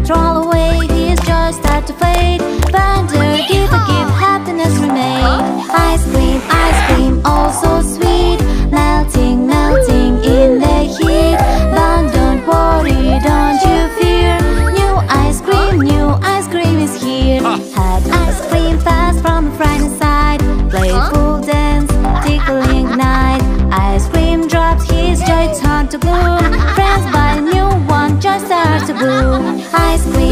Throw away his joy, start to fade. Bender, give a gift, happiness remain. Ice cream, oh so sweet. Melting, melting in the heat. But don't worry, don't you fear. New ice cream is here. Had ice cream fast from a friend's side. Playful dance, tickling night. Ice cream drops his joy, turn to gloom. Friends buy a new one, just start to bloom. Ice cream